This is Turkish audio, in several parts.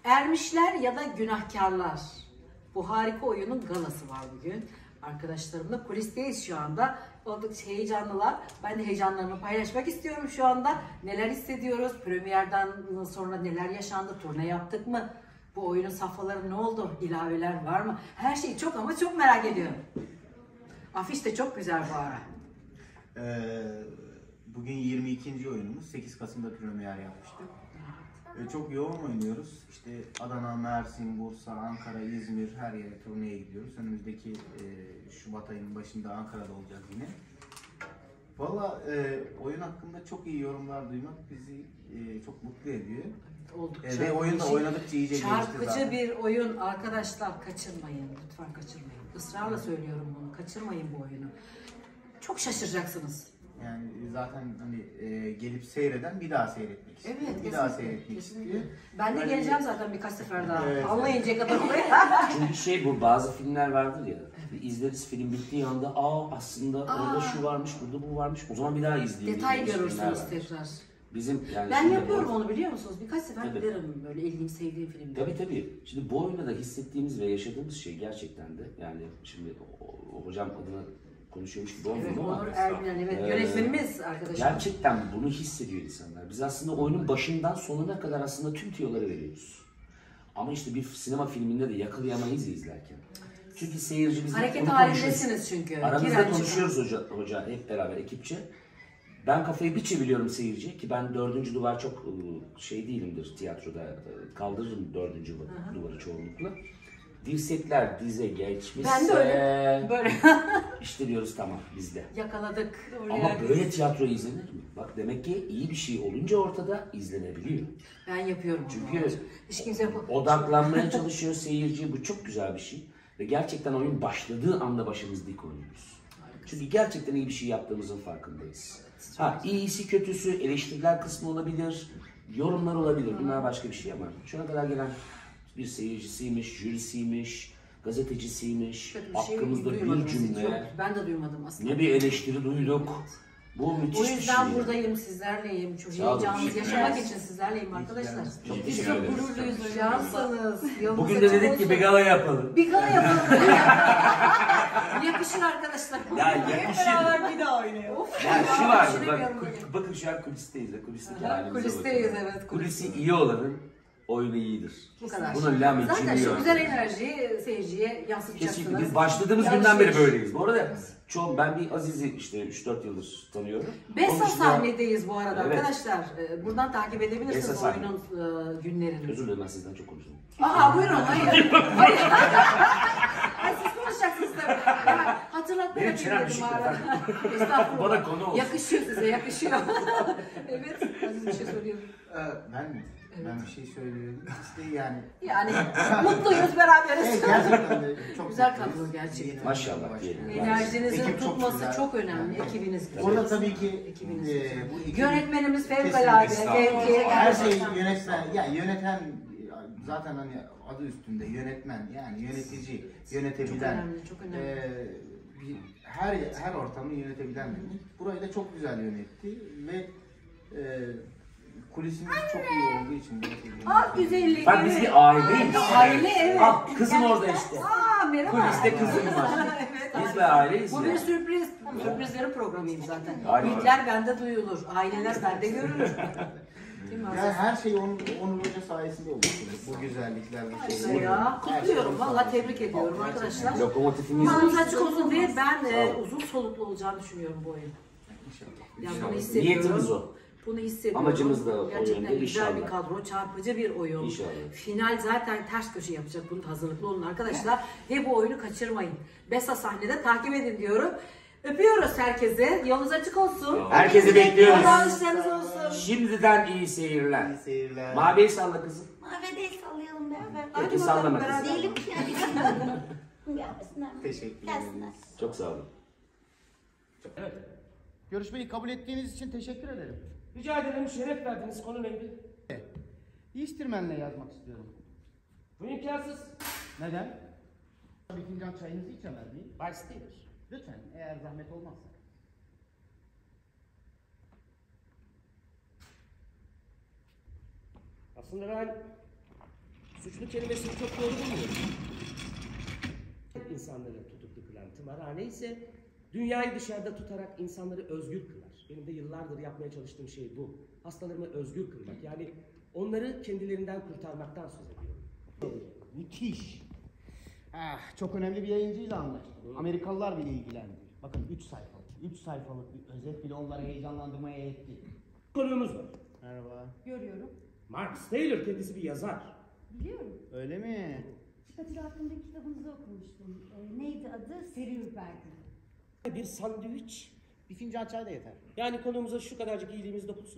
Ermişler ya da Günahkarlar. Bu harika oyunun galası var bugün. Arkadaşlarımla kulisteyiz şu anda. Oldukça heyecanlılar. Ben de heyecanlarımı paylaşmak istiyorum şu anda. Neler hissediyoruz? Premierden sonra neler yaşandı? Turne yaptık mı? Bu oyunun safhaları ne oldu? İlaveler var mı? Her şeyi çok ama çok merak ediyorum. Afiş de çok güzel bu ara. Bugün 22. oyunumuz. 8 Kasım'da premier yapmıştık. Çok yoğun oynuyoruz. İşte Adana, Mersin, Bursa, Ankara, İzmir her yere turneye gidiyoruz. Önümüzdeki Şubat ayının başında Ankara'da olacağız yine. Valla oyun hakkında çok iyi yorumlar duymak bizi çok mutlu ediyor. Oldukça ve oyun da oynadıkça iyice gelişti zaten. çarpıcı bir oyun arkadaşlar, kaçırmayın. Lütfen kaçırmayın. Israrla söylüyorum bunu. Kaçırmayın bu oyunu. Çok şaşıracaksınız. Yani zaten hani gelip seyreden bir daha seyretmek istiyor. Evet, bir daha seyretmek istiyor. Ben de Yani, geleceğim zaten birkaç sefer daha. Evet. Anlayıncaya kadar oraya. Çünkü bu bazı filmler vardır ya. İzleriz, film bittiği anda aslında orada şu varmış, burada bu varmış. O zaman bir daha izleyelim. Detay görürsünüz tekrar. Bizim yani Ben yapıyorum onu, biliyor musunuz? Birkaç sefer Tabii. giderim böyle ilginç, sevdiğim filmde. Tabii. Şimdi bu oyunda da hissettiğimiz ve yaşadığımız şey gerçekten de yani şimdi hocam adına konuşuyormuş gibi olmuyor Evet, ama Onur Ergülen, evet, yönetmenimiz arkadaşım. gerçekten bunu hissediyor insanlar. Biz aslında oyunun başından sonuna kadar aslında tüm tüyoları veriyoruz. Ama işte bir sinema filminde de yakalayamayız izlerken. Çünkü seyirci bizle hareket onu halindesiniz çünkü. Aramızda konuşuyoruz hoca hep beraber ekipçe. Ben kafayı bir çeviriyorum seyirciye ki ben dördüncü duvar çok şey değilimdir tiyatroda, kaldırırım dördüncü duvarı çoğunlukla. Dirsekler dize geçmişse... Ben de öyle. Böyle. işte diyoruz tamam bizde. Yakaladık. Ama böyle tiyatro izlenir mi? Bak demek ki iyi bir şey olunca ortada izlenebiliyor. Ben yapıyorum. Çünkü hiç kimse odaklanmaya çalışıyor seyirci. Bu çok güzel bir şey. Ve gerçekten oyun başladığı anda başımız dik oynuyoruz. Çünkü gerçekten iyi bir şey yaptığımızın farkındayız. İyisi kötüsü eleştiriler kısmı olabilir, yorumlar olabilir. Bunlar başka bir şey ama şu ana kadar gelen bir seyircisiymiş, jürisiymiş, gazetecisiymiş, hakkımızda bir cümle, ben de duymadım aslında. ne bir eleştiri duyduk. Bu müthiş bir şey. O yüzden buradayım, sizlerleyim. Çok heyecanlıyız. Yaşamak için sizlerleyim arkadaşlar. Çok Biz teşekkür çok ederiz. gururluyuz. Şanslısınız. Bugün de dedik ki bir gala yapalım. Bir gala yapalım. Yakışır arkadaşlar. Ya yakışır. Beraber bir daha oynayalım. Ya şu var, bakın şu an kulisteyiz de, kulisteki halimize Kulisteyiz, bakın. evet. Kulisi iyi olanın oyunu iyidir. Bu kadar. Bunun lam için zaten iyi şu oyun. güzel enerjiyi seyirciye yansıtacaksınız. Kesinlikle biz başladığımız günden beri böyleyiz. Bu arada ben bir Aziz'i işte 3-4 yıldır tanıyorum. Besa sahnedeyiz bu arada Evet. arkadaşlar. Buradan takip edebilirsiniz Besa oyunun günlerini. Özür dilerim ben sizden çok konuştum. Buyurun, hayır. Hayır. Ay, siz konuşacaksınız tabii. Yani hatırlatmaya Benim çenem dedim düşük arada. Estağfurullah. Bana konu olsun. Yakışıyor size, yakışıyor. Evet, Aziz bir şey soruyorum. Ben bir şey söylüyorum. İşte yani mutluyuz, beraberiz. evet, gerçekten de çok Güzel mutluyuz. kadro gerçekten. Maşallah diyelim. Enerjinizin Ekip çok tutması güzel. çok önemli, ekibiniz. Orada tabii ki Ekibiniz. bu ekibin Yönetmenimiz fevkalade, tevkiye her şey gerçekten. yöneten zaten hani adı üstünde yönetmen yani yönetici, yönetebilen. Çok önemli, çok önemli. Her ortamı yönetebilen demek. Burayı da çok güzel yönetti ve kulisimiz çok iyi olduğu için. Güzellik. Bak biz bir aileyiz. Aile, evet. Kızım orada işte. Merhaba. Kuliste kızım var. Evet, Biz bir aileyiz bu ya. bir sürpriz. Sürprizlerin programıyım zaten. Aynen. Büyükler bende duyulur, aileler bende görülür. Değil mi Yani Aziz? her şey Onur Hoca sayesinde oldu. Bu güzellikler, bu şeyler. Ya, kutluyorum. Valla tebrik ediyorum arkadaşlar. Lokomotifimiz Yolunuz açık olsun diye ben uzun soluklu olacağını düşünüyorum bu oyun. Yani bunu hissediyorum. Niyetimiz o. Bunu hissediyorum. Amacımız da o gerçekten yönde güzel bir inşallah. kadro, çarpıcı bir oyun. İnşallah. Final zaten ters köşe yapacak. Bunun hazırlıklı olun arkadaşlar. Ve bu oyunu kaçırmayın. Besa sahnede takip edin diyorum. Öpüyoruz herkese. Yolunuz açık olsun. Herkesi bekliyoruz. Allah'a işleriniz olsun. Şimdiden iyi seyirler. İyi seyirler. Mavi'yi salla kızım. Mavi değil sallayalım beraber. Hadi Peki bakalım, sallama beraber. kızım. Diyelim ki gelmesinler. Teşekkür Gelsinler. ederiz. Çok sağ olun. Görüşmeyi kabul ettiğiniz için teşekkür ederim. Rica ederim, şeref verdiniz. Konu neydi? Easterman'le yazmak istiyorum. Bu imkansız. Neden? Bir fincan çayınızı içemez miyim? Bay Stever. Lütfen, eğer zahmet olmazsa. Aslında ben Suçlu kelimesini çok doğru bulmuyorum. İnsanları tutuklu kılan tımarhane ise dünyayı dışarıda tutarak insanları özgür kılar. Benim de yıllardır yapmaya çalıştığım şey bu. Hastalarımı özgür kılmak. Yani onları kendilerinden kurtarmaktan söz ediyorum. Müthiş. Çok önemli bir yayıncıyla anlaştık. Amerikalılar bile ilgilendi. Bakın 3 sayfalık. 3 sayfalık bir özet bile onları heyecanlandırmaya yetti. Konuğumuz var. Merhaba. Görüyorum. Mark Taylor kendisi bir yazar. Biliyorum. Öyle mi? Katil hakkındaki kitabınızı okumuştum. Neydi adı? Seri Ürperti. Bir sandviç. Bir fincan çay da yeter. Yani konuğumuza şu kadarcık iyiliğimiz dokunsun.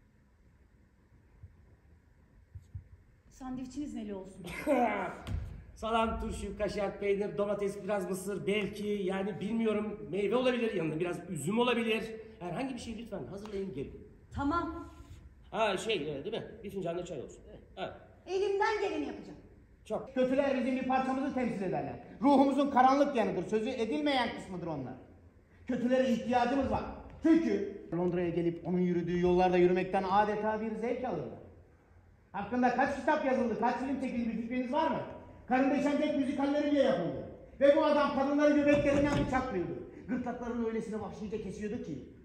Sandviçiniz neli olsun? Salam, turşu, kaşar, peynir, domates, biraz mısır, belki yani bilmiyorum meyve olabilir, yanında biraz üzüm olabilir. Herhangi bir şey lütfen hazırlayın gelin. Tamam. Ha değil mi? Bir fincan da çay olsun. Evet. Elimden geleni yapacağım. Çok. Kötüler bizim bir parçamızı temsil ederler. Ruhumuzun karanlık yanıdır. Sözü edilmeyen kısmıdır onlar. Kötülere ihtiyacımız var. Çünkü Londra'ya gelip onun yürüdüğü yollarda yürümekten adeta bir zevk alırlar. Hakkında kaç kitap yazıldı, kaç film çekildi bir fikriniz var mı? Karın Deşentek müzikalleri bile yapıldı. Ve bu adam kadınları göbeklerinden bıçaklıyordu. Gırtlaklarını öylesine vahşice kesiyordu ki